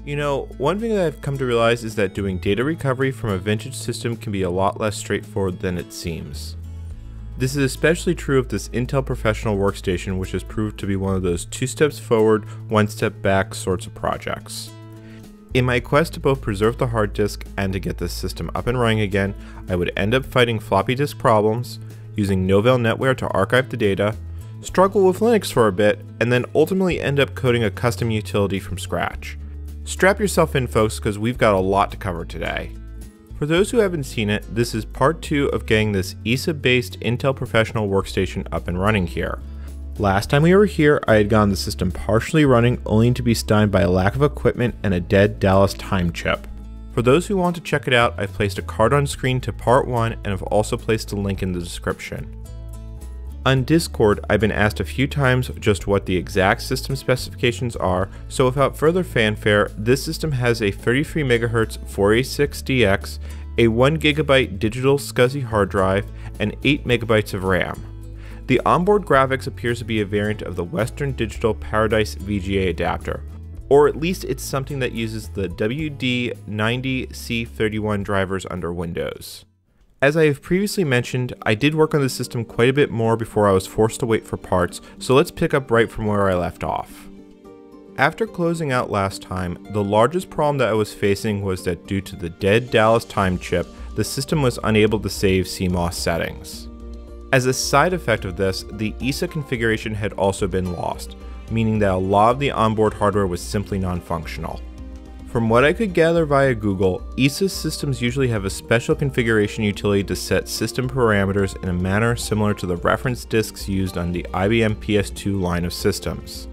You know, one thing that I've come to realize is that doing data recovery from a vintage system can be a lot less straightforward than it seems. This is especially true of this Intel Professional Workstation, which has proved to be one of those 2 steps forward, 1 step back sorts of projects. In my quest to both preserve the hard disk and to get this system up and running again, I would end up fighting floppy disk problems, using Novell NetWare to archive the data, struggle with Linux for a bit, and then ultimately end up coding a custom utility from scratch. Strap yourself in, folks, because we've got a lot to cover today. For those who haven't seen it, this is part 2 of getting this EISA-based Intel Professional Workstation up and running here. Last time we were here, I had gotten the system partially running, only to be stunned by a lack of equipment and a dead Dallas time chip. For those who want to check it out, I've placed a card on screen to part 1 and have also placed a link in the description. On Discord, I've been asked a few times just what the exact system specifications are, so without further fanfare, this system has a 33 MHz 486DX, a 1 GB digital SCSI hard drive, and 8 MB of RAM. The onboard graphics appears to be a variant of the Western Digital Paradise VGA adapter, or at least it's something that uses the WD90C31 drivers under Windows. As I have previously mentioned, I did work on the system quite a bit more before I was forced to wait for parts, so let's pick up right from where I left off. After closing out last time, the largest problem that I was facing was that due to the dead Dallas time chip, the system was unable to save CMOS settings. As a side effect of this, the EISA configuration had also been lost, meaning that a lot of the onboard hardware was simply non-functional. From what I could gather via Google, EISA systems usually have a special configuration utility to set system parameters in a manner similar to the reference disks used on the IBM PS2 line of systems.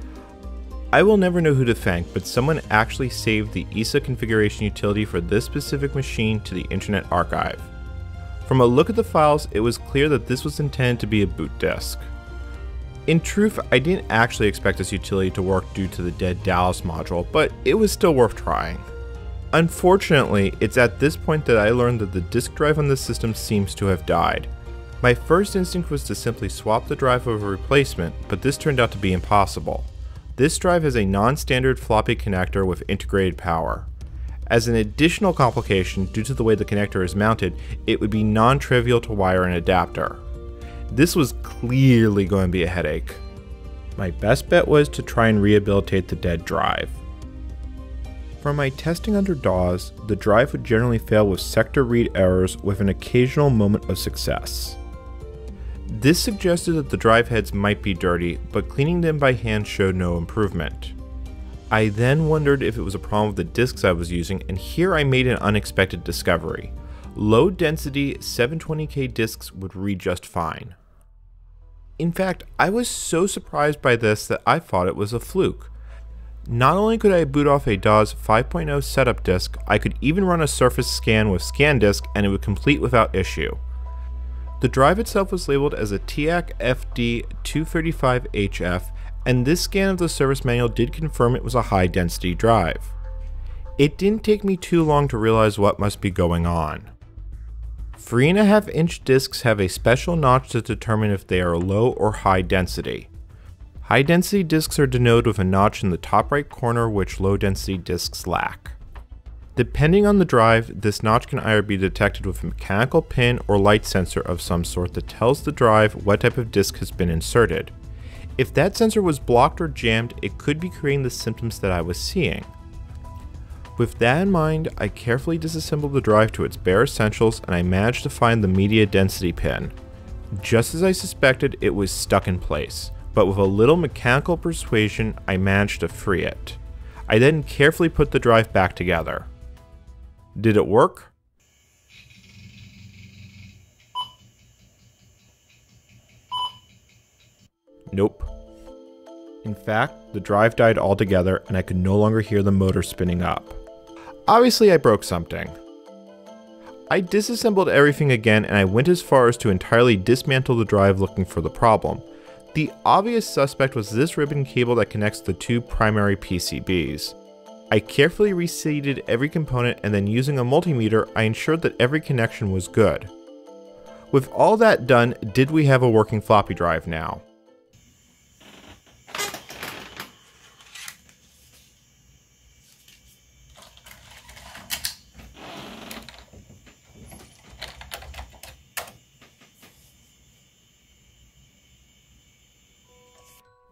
I will never know who to thank, but someone actually saved the EISA configuration utility for this specific machine to the Internet Archive. From a look at the files, it was clear that this was intended to be a boot disk. In truth, I didn't actually expect this utility to work due to the dead Dallas module, but it was still worth trying. Unfortunately, it's at this point that I learned that the disk drive on this system seems to have died. My first instinct was to simply swap the drive over a replacement, but this turned out to be impossible. This drive has a non-standard floppy connector with integrated power. As an additional complication, due to the way the connector is mounted, it would be non-trivial to wire an adapter. This was clearly going to be a headache. My best bet was to try and rehabilitate the dead drive. From my testing under DAWs, the drive would generally fail with sector read errors with an occasional moment of success. This suggested that the drive heads might be dirty, but cleaning them by hand showed no improvement. I then wondered if it was a problem with the disks I was using, and here I made an unexpected discovery. Low density 720K disks would read just fine. In fact, I was so surprised by this that I thought it was a fluke. Not only could I boot off a DAWS 5.0 setup disk, I could even run a surface scan with ScanDisk and it would complete without issue. The drive itself was labeled as a TIAC FD235HF, and this scan of the service manual did confirm it was a high density drive. It didn't take me too long to realize what must be going on. 3.5-inch discs have a special notch to determine if they are low or high density. High density discs are denoted with a notch in the top right corner, which low density discs lack. Depending on the drive, this notch can either be detected with a mechanical pin or light sensor of some sort that tells the drive what type of disc has been inserted. If that sensor was blocked or jammed, it could be creating the symptoms that I was seeing. With that in mind, I carefully disassembled the drive to its bare essentials and I managed to find the media density pin. Just as I suspected, it was stuck in place, but with a little mechanical persuasion, I managed to free it. I then carefully put the drive back together. Did it work? Nope. In fact, the drive died altogether and I could no longer hear the motor spinning up. Obviously, I broke something. I disassembled everything again and I went as far as to entirely dismantle the drive looking for the problem. The obvious suspect was this ribbon cable that connects the two primary PCBs. I carefully reseated every component and then using a multimeter, I ensured that every connection was good. With all that done, did we have a working floppy drive now?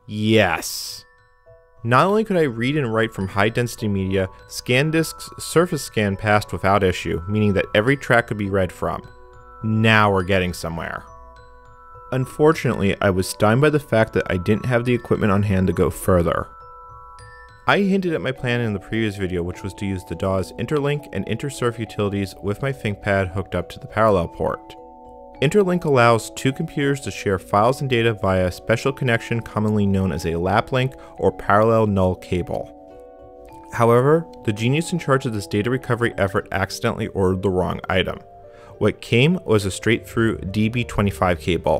Yes! Not only could I read and write from high-density media, ScanDisk's surface scan passed without issue, meaning that every track could be read from. Now we're getting somewhere. Unfortunately, I was stymied by the fact that I didn't have the equipment on hand to go further. I hinted at my plan in the previous video, which was to use the DAW's Interlink and InterSurf utilities with my ThinkPad hooked up to the parallel port. Interlink allows two computers to share files and data via a special connection commonly known as a lap link or parallel null cable. However, the genius in charge of this data recovery effort accidentally ordered the wrong item. What came was a straight-through DB25 cable.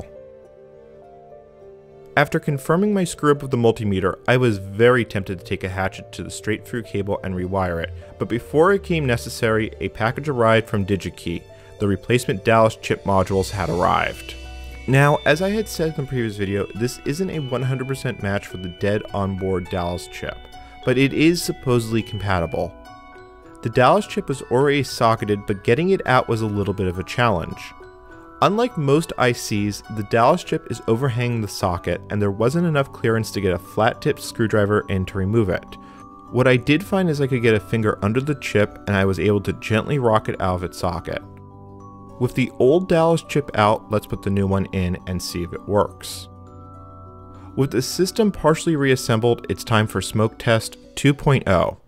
After confirming my screw-up of the multimeter, I was very tempted to take a hatchet to the straight-through cable and rewire it, but before it became necessary, a package arrived from DigiKey. The replacement Dallas chip modules had arrived. Now, as I had said in the previous video, this isn't a 100% match for the dead onboard Dallas chip, but it is supposedly compatible. The Dallas chip was already socketed, but getting it out was a little bit of a challenge. Unlike most ICs, the Dallas chip is overhanging the socket, and there wasn't enough clearance to get a flat-tipped screwdriver in to remove it. What I did find is I could get a finger under the chip, and I was able to gently rock it out of its socket. With the old Dallas chip out, let's put the new one in and see if it works. With the system partially reassembled, it's time for smoke test 2.0.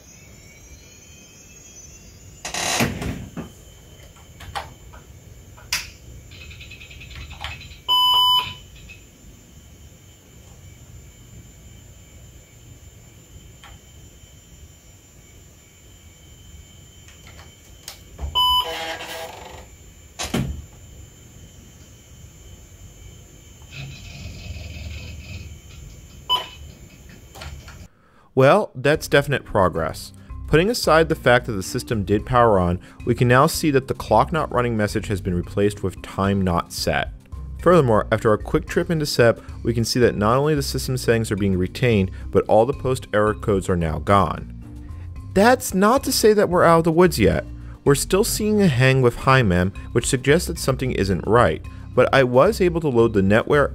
Well, that's definite progress. Putting aside the fact that the system did power on, we can now see that the clock not running message has been replaced with time not set. Furthermore, after a quick trip into SEP, we can see that not only the system settings are being retained, but all the post-error codes are now gone. That's not to say that we're out of the woods yet. We're still seeing a hang with HiMem, which suggests that something isn't right, but I was able to load the NetWare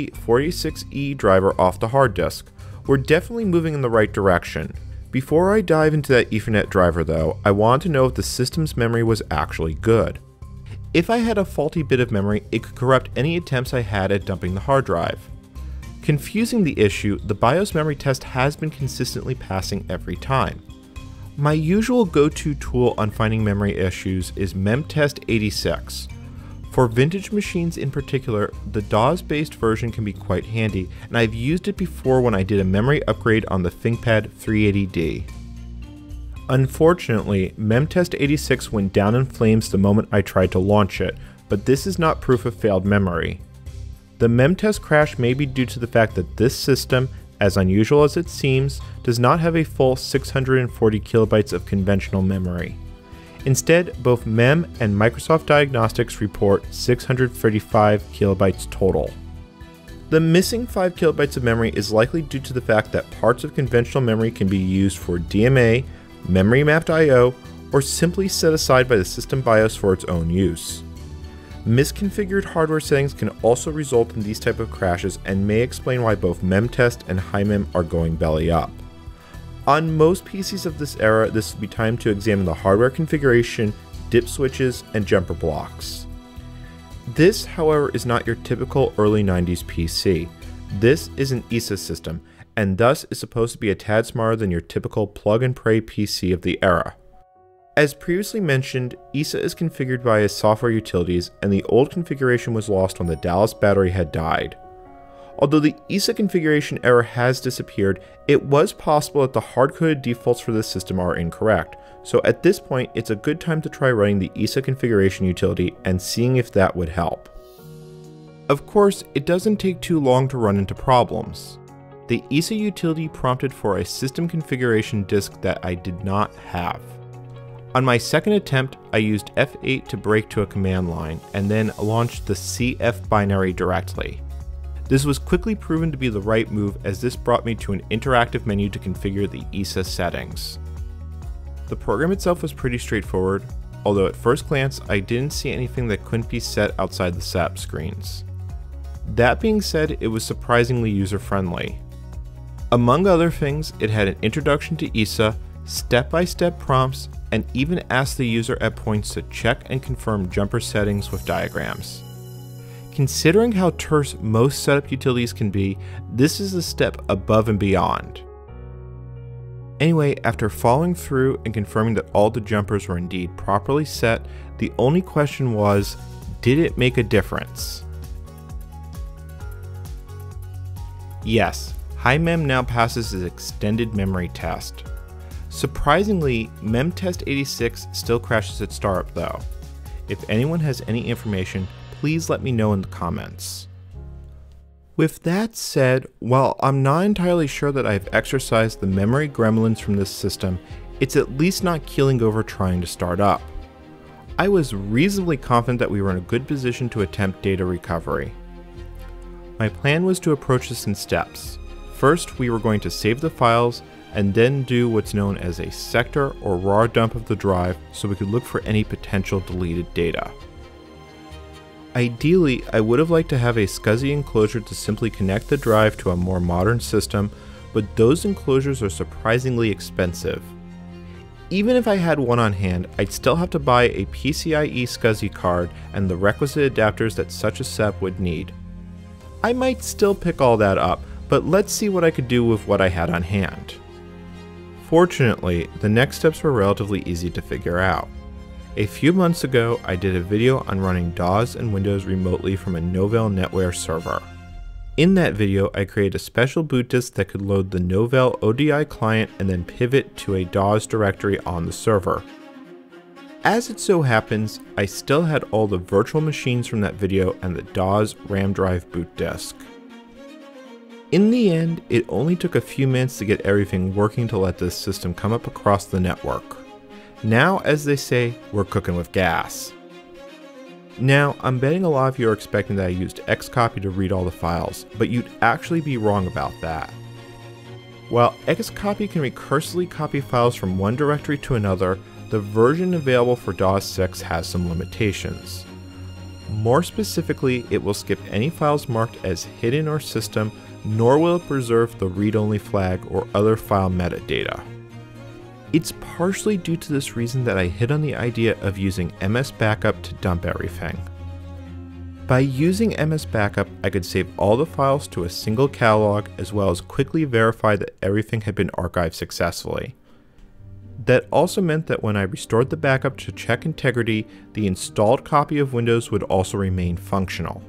LP46E driver off the hard disk. We're definitely moving in the right direction. Before I dive into that Ethernet driver though, I wanted to know if the system's memory was actually good. If I had a faulty bit of memory, it could corrupt any attempts I had at dumping the hard drive. Confusing the issue, the BIOS memory test has been consistently passing every time. My usual go-to tool on finding memory issues is memtest86. For vintage machines in particular, the DAWs-based version can be quite handy, and I've used it before when I did a memory upgrade on the ThinkPad 380D. Unfortunately, memtest86 went down in flames the moment I tried to launch it, but this is not proof of failed memory. The memtest crash may be due to the fact that this system, as unusual as it seems, does not have a full 640 kilobytes of conventional memory. Instead, both MEM and Microsoft Diagnostics report 635 kilobytes total. The missing 5 kilobytes of memory is likely due to the fact that parts of conventional memory can be used for DMA, memory mapped I/O, or simply set aside by the system BIOS for its own use. Misconfigured hardware settings can also result in these type of crashes and may explain why both memtest and HiMem are going belly up. On most PCs of this era, this will be time to examine the hardware configuration, dip switches, and jumper blocks. This, however, is not your typical early 90s PC. This is an EISA system, and thus is supposed to be a tad smarter than your typical plug-and-pray PC of the era. As previously mentioned, EISA is configured via software utilities, and the old configuration was lost when the Dallas battery had died. Although the EISA configuration error has disappeared, it was possible that the hard-coded defaults for this system are incorrect, so at this point it's a good time to try running the EISA configuration utility and seeing if that would help. Of course, it doesn't take too long to run into problems. The EISA utility prompted for a system configuration disk that I did not have. On my second attempt, I used F8 to break to a command line, and then launched the CF binary directly. This was quickly proven to be the right move, as this brought me to an interactive menu to configure the EISA settings. The program itself was pretty straightforward, although at first glance I didn't see anything that couldn't be set outside the SAP screens. That being said, it was surprisingly user-friendly. Among other things, it had an introduction to EISA, step-by-step prompts, and even asked the user at points to check and confirm jumper settings with diagrams. Considering how terse most setup utilities can be, this is a step above and beyond. Anyway, after following through and confirming that all the jumpers were indeed properly set, the only question was, did it make a difference? Yes, HiMem now passes its extended memory test. Surprisingly, MemTest86 still crashes at startup though. If anyone has any information, please let me know in the comments. With that said, while I'm not entirely sure that I've exorcised the memory gremlins from this system, it's at least not keeling over trying to start up. I was reasonably confident that we were in a good position to attempt data recovery. My plan was to approach this in steps. First, we were going to save the files, and then do what's known as a sector or raw dump of the drive so we could look for any potential deleted data. Ideally, I would have liked to have a SCSI enclosure to simply connect the drive to a more modern system, but those enclosures are surprisingly expensive. Even if I had one on hand, I'd still have to buy a PCIe SCSI card and the requisite adapters that such a setup would need. I might still pick all that up, but let's see what I could do with what I had on hand. Fortunately, the next steps were relatively easy to figure out. A few months ago, I did a video on running DAWs and Windows remotely from a Novell NetWare server. In that video, I created a special boot disk that could load the Novell ODI client and then pivot to a DAWs directory on the server. As it so happens, I still had all the virtual machines from that video and the DAWs RAM drive boot disk. In the end, it only took a few minutes to get everything working to let this system come up across the network. Now, as they say, we're cooking with gas. Now, I'm betting a lot of you are expecting that I used Xcopy to read all the files, but you'd actually be wrong about that. While Xcopy can recursively copy files from one directory to another, the version available for DAWs 6 has some limitations. More specifically, it will skip any files marked as hidden or system, nor will it preserve the read-only flag or other file metadata. It's partially due to this reason that I hit on the idea of using MSBACKUP to dump everything. By using MSBACKUP, I could save all the files to a single catalog as well as quickly verify that everything had been archived successfully. That also meant that when I restored the backup to check integrity, the installed copy of Windows would also remain functional.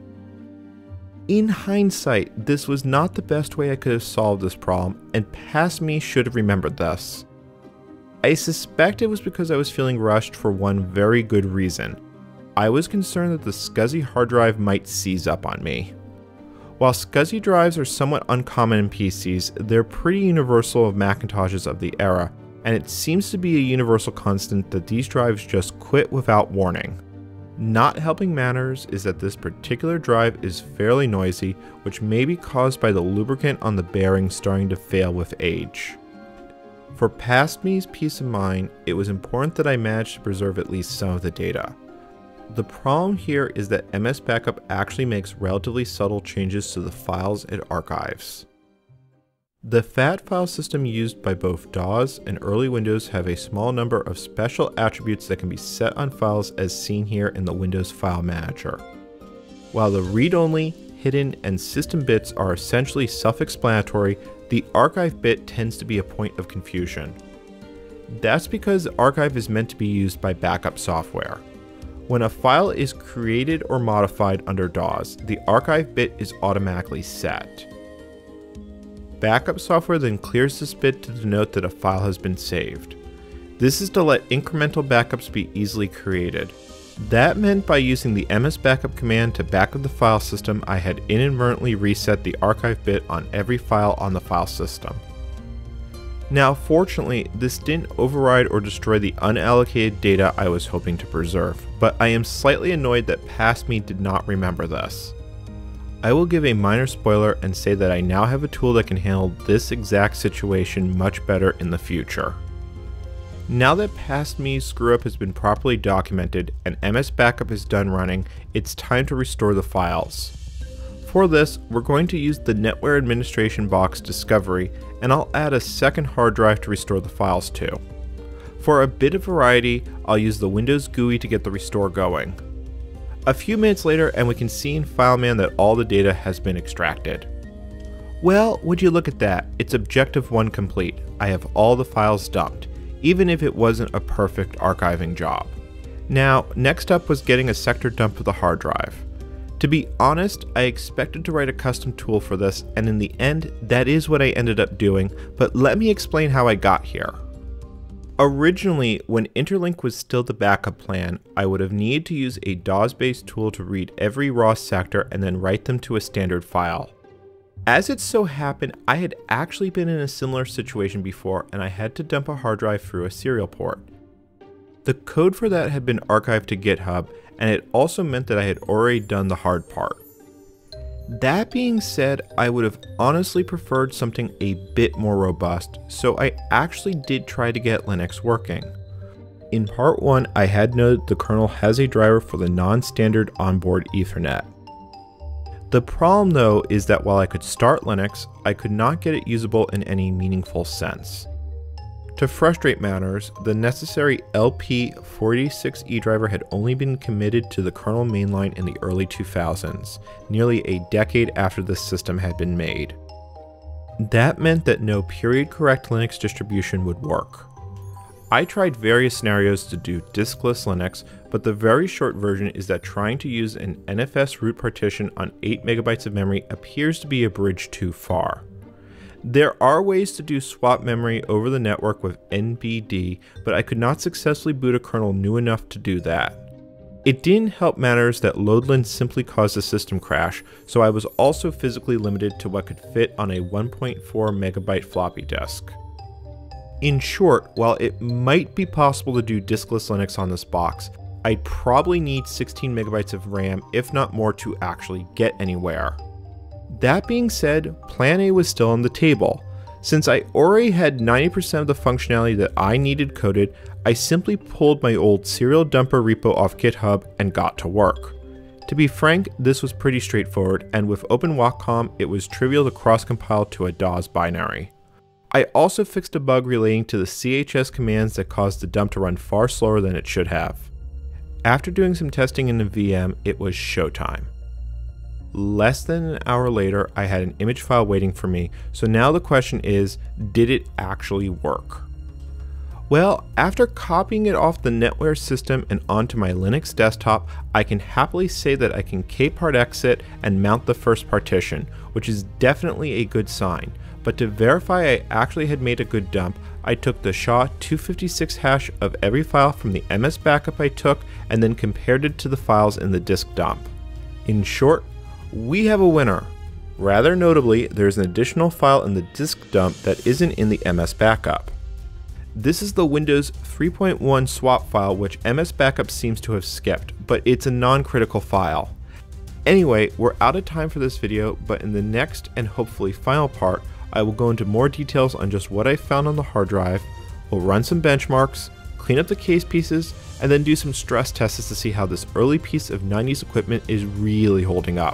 In hindsight, this was not the best way I could have solved this problem, and past me should have remembered this. I suspect it was because I was feeling rushed for one very good reason. I was concerned that the SCSI hard drive might seize up on me. While SCSI drives are somewhat uncommon in PCs, they're pretty universal of Macintoshes of the era, and it seems to be a universal constant that these drives just quit without warning. Not helping matters is that this particular drive is fairly noisy, which may be caused by the lubricant on the bearing starting to fail with age. For past me's peace of mind, it was important that I managed to preserve at least some of the data. The problem here is that MSBACKUP actually makes relatively subtle changes to the files it archives. The FAT file system used by both DAWs and early Windows have a small number of special attributes that can be set on files as seen here in the Windows File Manager. While the read-only, hidden, and system bits are essentially self-explanatory, the archive bit tends to be a point of confusion. That's because archive is meant to be used by backup software. When a file is created or modified under DAWs, the archive bit is automatically set. Backup software then clears this bit to denote that a file has been saved. This is to let incremental backups be easily created. That meant by using the MSBACKUP command to backup the file system, I had inadvertently reset the archive bit on every file on the file system. Now fortunately, this didn't override or destroy the unallocated data I was hoping to preserve, but I am slightly annoyed that past me did not remember this. I will give a minor spoiler and say that I now have a tool that can handle this exact situation much better in the future. Now that past me's screw-up has been properly documented and MSBACKUP is done running, it's time to restore the files. For this, we're going to use the NetWare administration box Discovery, and I'll add a second hard drive to restore the files to. For a bit of variety, I'll use the Windows GUI to get the restore going. A few minutes later, and we can see in FileMan that all the data has been extracted. Well, would you look at that, it's Objective 1 complete. I have all the files dumped, even if it wasn't a perfect archiving job. Now, next up was getting a sector dump of the hard drive. To be honest, I expected to write a custom tool for this, and in the end, that is what I ended up doing, but let me explain how I got here. Originally, when Interlink was still the backup plan, I would have needed to use a DAWs-based tool to read every raw sector and then write them to a standard file. As it so happened, I had actually been in a similar situation before, and I had to dump a hard drive through a serial port. The code for that had been archived to GitHub, and it also meant that I had already done the hard part. That being said, I would have honestly preferred something a bit more robust, so I actually did try to get Linux working. In part 1, I had noted the kernel has a driver for the non-standard onboard Ethernet. The problem though is that while I could start Linux, I could not get it usable in any meaningful sense. To frustrate matters, the necessary LP486E driver had only been committed to the kernel mainline in the early 2000s, nearly a decade after the system had been made. That meant that no period-correct Linux distribution would work. I tried various scenarios to do diskless Linux, but the very short version is that trying to use an NFS root partition on 8 MB of memory appears to be a bridge too far. There are ways to do swap memory over the network with NBD, but I could not successfully boot a kernel new enough to do that. It didn't help matters that Loadland simply caused a system crash, so I was also physically limited to what could fit on a 1.4 MB floppy disk. In short, while it might be possible to do diskless Linux on this box, I'd probably need 16 MB of RAM, if not more, to actually get anywhere. That being said, Plan A was still on the table. Since I already had 90% of the functionality that I needed coded, I simply pulled my old serial dumper repo off GitHub and got to work. To be frank, this was pretty straightforward, and with OpenWacom, it was trivial to cross-compile to a DAWs binary. I also fixed a bug relating to the CHS commands that caused the dump to run far slower than it should have. After doing some testing in the VM, it was showtime. Less than an hour later, I had an image file waiting for me, so now the question is, did it actually work? Well, after copying it off the NetWare system and onto my Linux desktop, I can happily say that I can kpart exit and mount the first partition, which is definitely a good sign. But to verify I actually had made a good dump, I took the SHA-256 hash of every file from the MSBACKUP I took and then compared it to the files in the disk dump. In short, we have a winner. Rather notably, there's an additional file in the disk dump that isn't in the MSBACKUP. This is the Windows 3.1 swap file, which MSBACKUP seems to have skipped, but it's a non-critical file. Anyway, we're out of time for this video, but in the next and hopefully final part, I will go into more details on just what I found on the hard drive, we'll run some benchmarks, clean up the case pieces, and then do some stress tests to see how this early piece of 90s equipment is really holding up.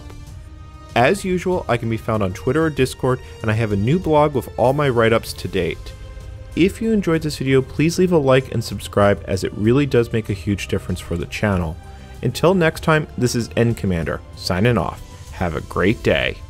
As usual, I can be found on Twitter or Discord, and I have a new blog with all my write-ups to date. If you enjoyed this video, please leave a like and subscribe, as it really does make a huge difference for the channel. Until next time, this is NCommander, signing off. Have a great day.